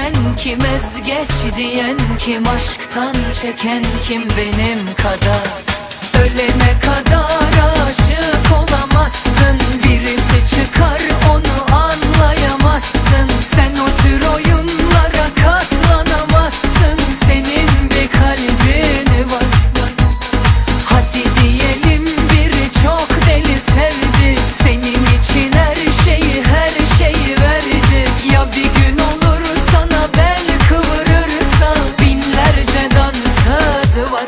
diyen kim, ezgeç diyen kim, aşktan çeken kim benim kadar? Ölene kadar aşık olamazsın, birisi çıkar onu anlayamazsın. Sen o tür oyunlara katlanamazsın, senin bir kalbin var. Hadi diyelim biri çok deli sevdi, senin için her şeyi verdi. Ya bir gün olur sana bel kıvırırsa, binlerce dansözü var.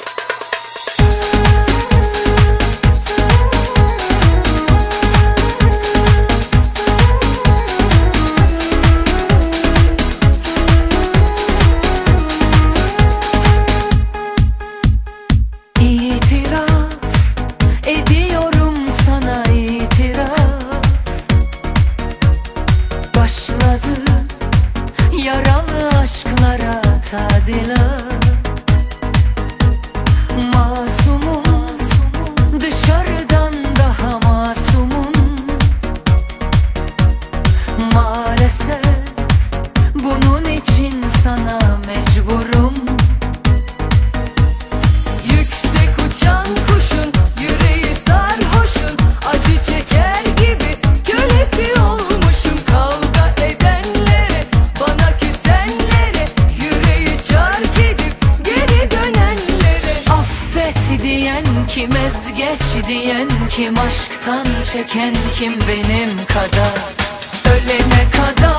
Ediyorum sana itiraf, başladı yaralı aşklara tadilat. Masumum, dışarıdan daha masumum. Maalesef bunun için sana mecburum. Yüksek uçan kuşun yüreği sarhoşun, acı çeker gibi kölesi olmuşum. Kavga edenlere, bana küsenlere, yüreği çark edip geri dönenlere. Affet diyen kim, ezgeç diyen kim, aşktan çeken kim benim kadar? Ölene kadar